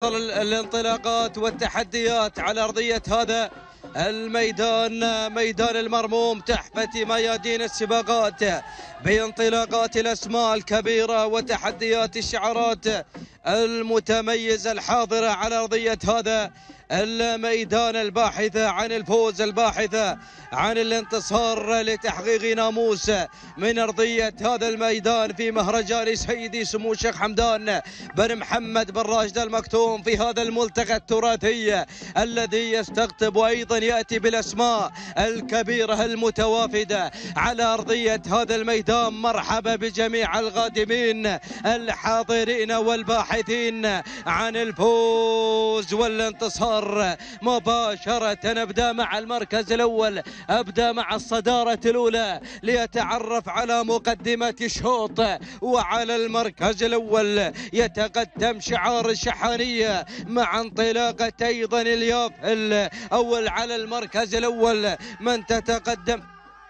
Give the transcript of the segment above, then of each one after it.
تواصل الانطلاقات والتحديات على أرضية هذا الميدان، ميدان المرموم تحفة ميادين السباقات، بانطلاقات الأسماء الكبيرة وتحديات الشعارات المتميزة الحاضرة على أرضية هذا الميدان، الباحثة عن الفوز، الباحثة عن الانتصار لتحقيق ناموس من أرضية هذا الميدان في مهرجان سيدي سمو الشيخ حمدان بن محمد بن راشد المكتوم في هذا الملتقى التراثي الذي يستقطب وأيضا يأتي بالأسماء الكبيرة المتوافدة على أرضية هذا الميدان. مرحبا بجميع القادمين الحاضرين والباحثين عن الفوز والانتصار. مباشرة أبدأ مع المركز الأول، أبدأ مع الصدارة الأولى ليتعرف على مقدمة الشوط، وعلى المركز الأول يتقدم شعار الشحانية مع انطلاقة أيضا الياف الأول. على المركز الأول من تتقدم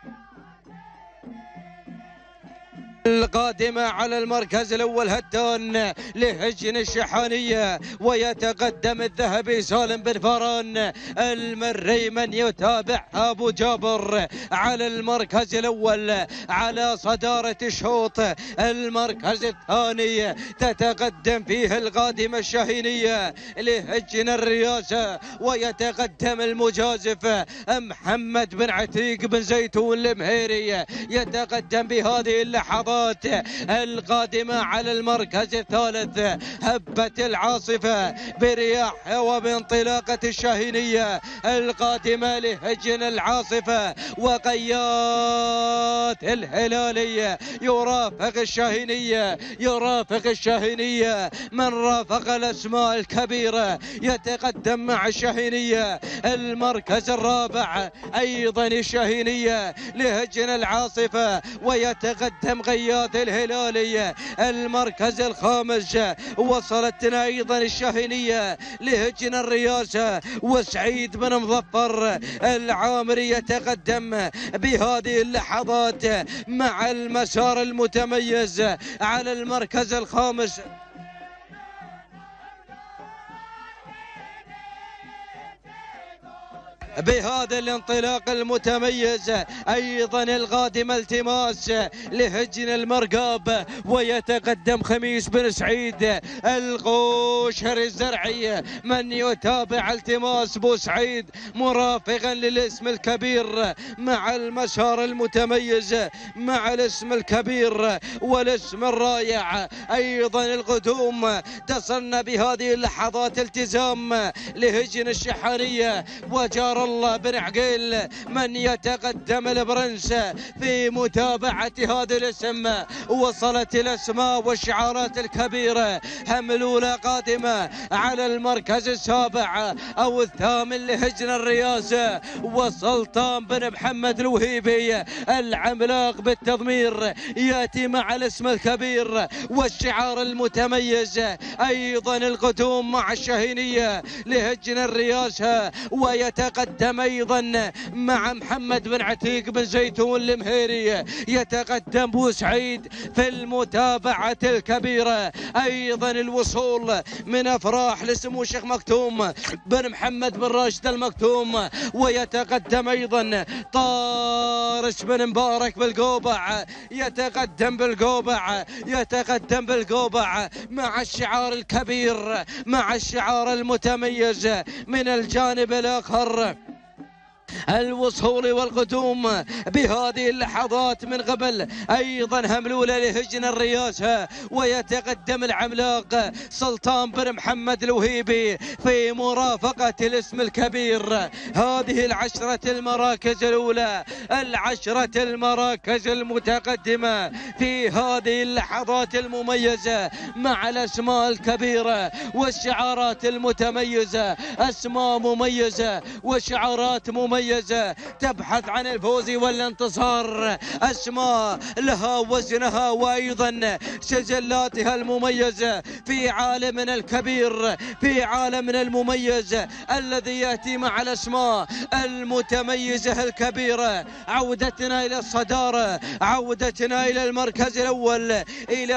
القادمة على المركز الأول هتان لهجن الشحانية، ويتقدم الذهبي سالم بن فران المري من يتابع أبو جابر على المركز الأول. على صدارة الشوط المركز الثاني تتقدم فيه القادمة الشاهينية لهجن الرياسة، ويتقدم المجازف محمد بن عتيق بن زيتون المهيري، يتقدم بهذه اللحظات القادمة على المركز الثالث هبة العاصفة برياح وبانطلاقة الشاهينية القادمة لهجن العاصفة، وقيات الهلالي يرافق الشاهينية، يرافق الشاهينية من رافق الأسماء الكبيرة، يتقدم مع الشاهينية المركز الرابع أيضا الشاهينية لهجن العاصفة، ويتقدم غياث الهلالي المركز الخامس. وصلتنا أيضا الشاهينية لهجن الرياسة، وسعيد بن مظفر العامري يتقدم بهذه اللحظات مع المسار المتميز على المركز الخامس. بهذا الانطلاق المتميز أيضا القادم التماس لهجن المرقاب، ويتقدم خميس بن سعيد القوشر الزرعي من يتابع التماس بوسعيد مرافقا للاسم الكبير مع المسار المتميز مع الاسم الكبير والاسم الرائع. أيضا القدوم تصلنا بهذه اللحظات التزام لهجن الشحانية وجار الله بن عقيل من يتقدم البرنس في متابعة هذا الاسم. وصلت الأسماء والشعارات الكبيرة، هملولة قادمة على المركز السابع أو الثامن لهجن الرياسة، وسلطان بن محمد الوهيبي العملاق بالتضمير يأتي مع الاسم الكبير والشعار المتميز. أيضا القدوم مع الشاهينية لهجن الرياسة، ويتقدم أيضا مع محمد بن عتيق بن زيتون المهيري، يتقدم بوسعيد في المتابعة الكبيرة. أيضا الوصول من أفراح لسمو الشيخ مكتوم بن محمد بن راشد المكتوم، ويتقدم أيضا طارس بن مبارك بالقوبع، يتقدم بالقوبع، يتقدم بالقوبع مع الشعار الكبير مع الشعار المتميز من الجانب الآخر. الوصول والقدوم بهذه اللحظات من قبل أيضا هملولة لهجن الرياسة، ويتقدم العملاق سلطان بن محمد الوهيبي في مرافقة الاسم الكبير. هذه العشرة المراكز الأولى، العشرة المراكز المتقدمة في هذه اللحظات المميزة مع الأسماء الكبيرة والشعارات المتميزة، أسماء مميزة وشعارات مميزة المميز تبحث عن الفوز والانتصار. أسماء لها وزنها وأيضا سجلاتها المميزة في عالمنا الكبير، في عالمنا المميز الذي يأتي مع الأسماء المتميزة الكبيرة. عودتنا إلى الصدارة، عودتنا إلى المركز الأول، إلى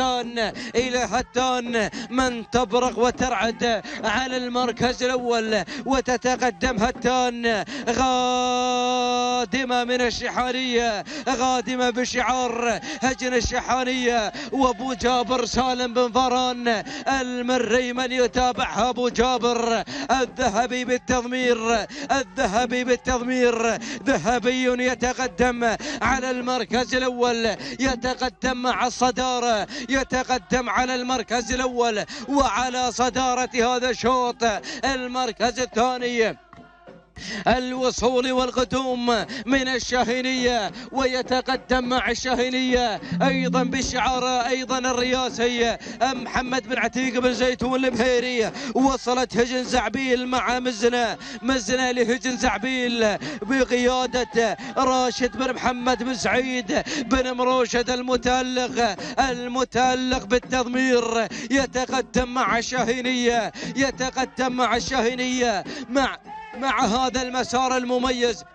هتان من تبرق وترعد على المركز الأول وتتقدم هتان غادمة من الشحانية، غادمة بشعار هجن الشحانية. وابو جابر سالم بن فران المري من يتابعها ابو جابر الذهبي بالتضمير، الذهبي بالتضمير. ذهبي يتقدم على المركز الأول، يتقدم مع الصدارة، يتقدم على المركز الأول وعلى صدارة هذا الشوط. المركز الثاني الوصول والقدوم من الشاهينية، ويتقدم مع الشاهينية أيضا بالشعار أيضا الرياسي محمد بن عتيق بن زيتون المهيري. وصلت هجن زعبيل مع مزنة لهجن زعبيل بقيادة راشد بن محمد بن سعيد بن مروشد المتألق بالتضمير. يتقدم مع الشاهينية، يتقدم مع الشاهينية مع هذا المسار المميز.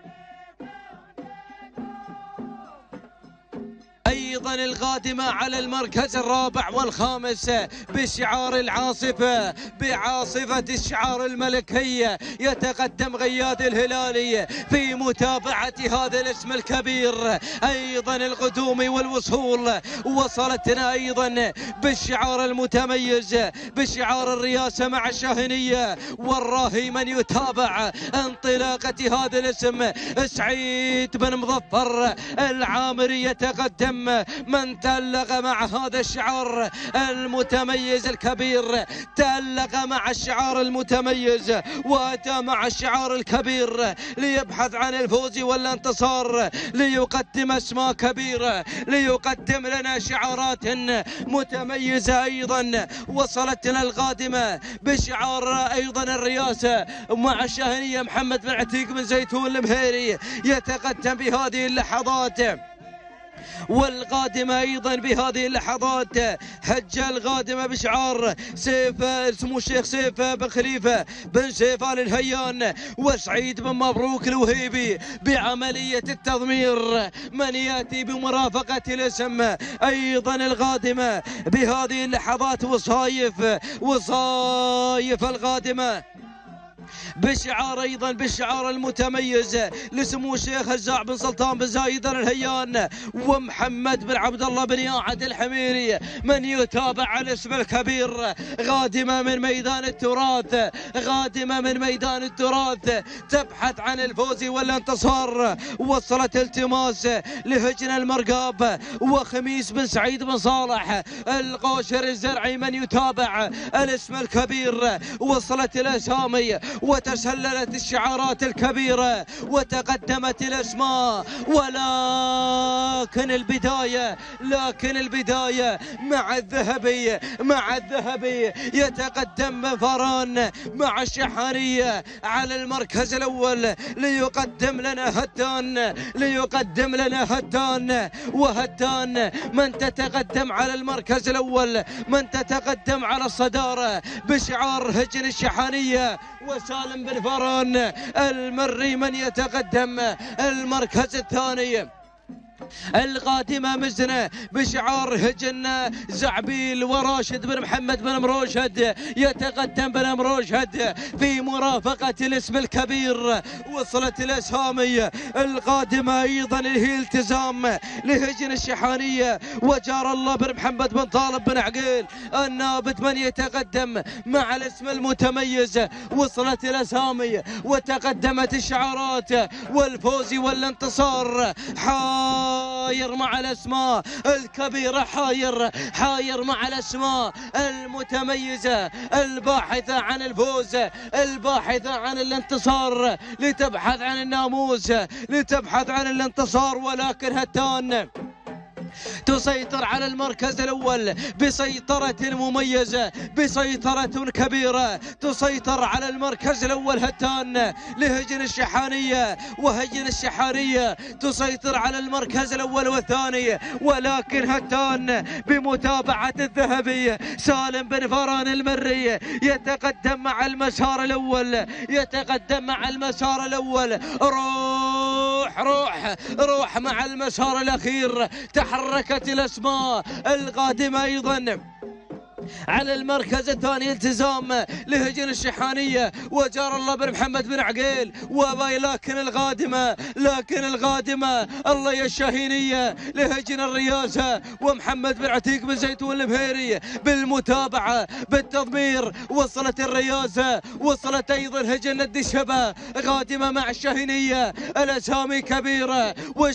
أيضا القادمة على المركز الرابع والخامس بشعار العاصفة، بعاصفة الشعار الملكية. يتقدم غياد الهلالي في متابعة هذا الاسم الكبير. أيضا القدوم والوصول. وصلتنا أيضا بالشعار المتميز، بشعار الرياسة مع الشاهينية. والراهي من يتابع انطلاقة هذا الاسم سعيد بن مظفر العامري. يتقدم من تألق مع هذا الشعار المتميز الكبير، تألق مع الشعار المتميز وأتى مع الشعار الكبير ليبحث عن الفوز والانتصار، ليقدم أسماء كبيرة، ليقدم لنا شعارات متميزة. أيضا وصلتنا القادمة بشعار أيضا الرياسة مع الشاهينية محمد بن عتيق بن زيتون المهيري. يتقدم بهذه اللحظات والقادمة أيضا بهذه اللحظات هجة القادمة بشعار سيف سمو الشيخ سيف بن خليفة بن سيف آل الهيان وسعيد بن مبروك الوهيبي بعملية التضمير. من يأتي بمرافقة الاسم أيضا القادمة بهذه اللحظات وصايف القادمة بشعار أيضا بالشعار المتميز لسمو الشيخ هزاع بن سلطان بن زايد الهيان ومحمد بن عبد الله بن ياعد الحميري. من يتابع الاسم الكبير غادمة من ميدان التراث، غادمة من ميدان التراث تبحث عن الفوز والانتصار. وصلت التماس لهجن المرقاب وخميس بن سعيد بن صالح القوشر الزرعي. من يتابع الاسم الكبير. وصلت الأسامي وتسللت الشعارات الكبيرة وتقدمت الأسماء. ولكن البداية مع الذهبي يتقدم فران مع الشحانية على المركز الأول ليقدم لنا هتان وهتان من تتقدم على المركز الأول، من تتقدم على الصدارة بشعار هجن الشحانية وسالم بن فران المري. من يتقدم المركز الثاني القادمة مزنة بشعار هجن زعبيل وراشد بن محمد بن مروشد. يتقدم بن مروشد في مرافقة الاسم الكبير. وصلت الأسامي القادمة أيضا هي التزام لهجن الشحانية وجار الله بن محمد بن طالب بن عقيل النابت. من يتقدم مع الاسم المتميز. وصلت الأسامي وتقدمت الشعارات والفوز والانتصار. حاير مع الأسماء الكبيرة، حاير مع الأسماء المتميزة الباحثة عن الفوز، الباحثة عن الانتصار، لتبحث عن الناموس، لتبحث عن الانتصار. ولكن تسيطر على المركز الأول بسيطرة مميزة، بسيطرة كبيرة، تسيطر على المركز الأول هتان لهجن الشحانية، وهجن الشحانية تسيطر على المركز الأول والثاني، ولكن هتان بمتابعة الذهبي سالم بن فران المري يتقدم مع المسار الأول، يتقدم مع المسار الأول. روح مع المسار الأخير. تحركت الأسماء القادمة أيضا على المركز الثاني، التزام لهجن الشحانية وجار الله بن محمد بن عقيل لكن القادمة الله يا الشاهينية لهجن الرياسة ومحمد بن عتيق بن زيتون المهيري بالمتابعة بالتضمير. وصلت الرياسة، وصلت أيضا هجن الدشبة قادمة مع الشاهينية. الأسامي كبيرة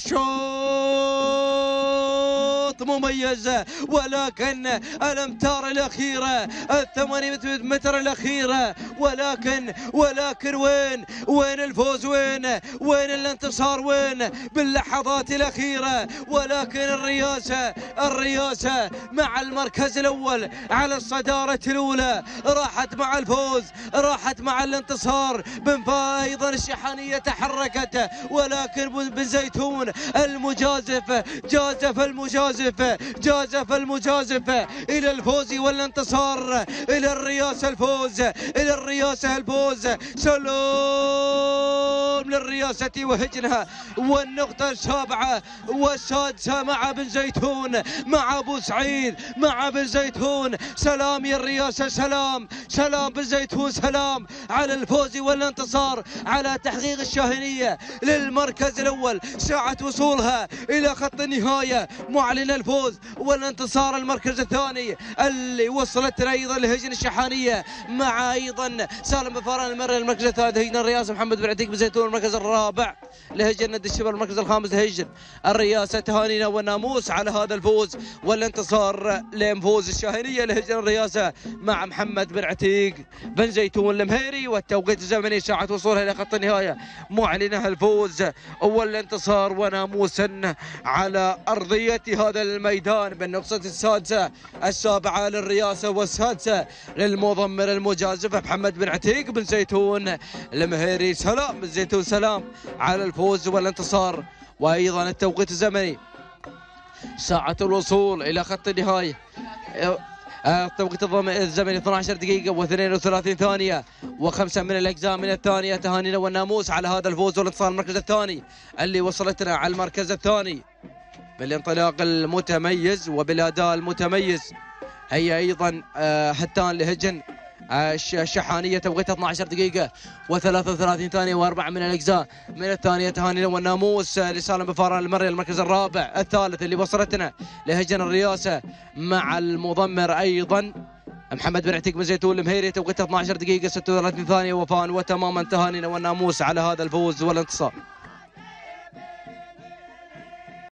والشوط مميز، ولكن الأمتار الأخيرة 800 متر الأخيرة، ولكن وين الفوز؟ وين الانتصار؟ وين باللحظات الأخيرة؟ ولكن الرياسة مع المركز الأول على الصدارة الأولى، راحت مع الفوز، راحت مع الانتصار. أيضا الشحانية تحركت، ولكن بن زيتون المجازف جازف المجازف إلى الفوز والانتصار، إلى الرياسة الفوز، إلى الرياسة الفوز. سلام للرياسة وهجنها. والنقطة السابعة والسادسة مع بن زيتون، مع أبو سعيد، مع بن زيتون. سلام يا الرياسة، سلام بن زيتون، سلام على الفوز والانتصار، على تحقيق الشاهينية للمركز الأول. ساعة وصولها إلى خط النهاية معلن الفوز والانتصار. المركز الثاني اللي وصلت أيضا لهجن الشحانية مع أيضا سالم بن فران المري. المركز الثالث هجن الرياسة محمد بن عتيق بن زيتون. المركز الرابع لهجن الدشبة. المركز الخامس لهجن الرياسة. تهانينا والناموس على هذا الفوز والانتصار لفوز الشاهينية لهجن الرياسة مع محمد بن عتيق بن زيتون المهيري. والتوقيت الزمني ساعة وصولها إلى خط النهاية معلنها الفوز والانتصار وناموسا على أرضية هذا الميدان. بالنقطة السادسة، السابعة للرياسة والسادسة للمضمر المجازف محمد بن عتيق بن زيتون المهيري. سلام بن زيتون، سلام على الفوز والانتصار. وأيضا التوقيت الزمني ساعة الوصول إلى خط النهاية، التوقيت الزمني 12 دقيقة و32 ثانية و5 من الأجزاء من الثانية. تهانينا والناموس على هذا الفوز والانتصار. المركز الثاني اللي وصلتنا على المركز الثاني بالانطلاق المتميز وبالأداء المتميز هي أيضا هتان لهجن الشحانية. توقيتها 12 دقيقة و33 ثانية و4 من الأجزاء من الثانية. تهانينا والناموس لسالم بن فران المري. المركز الرابع الثالث اللي وصلتنا لهجن الرياسة مع المضمر أيضا محمد بن عتيق بن زيتون المهيري. توقيتها 12 دقيقة 36 ثانية وفان وتماما. تهانينا والناموس على هذا الفوز والانتصار.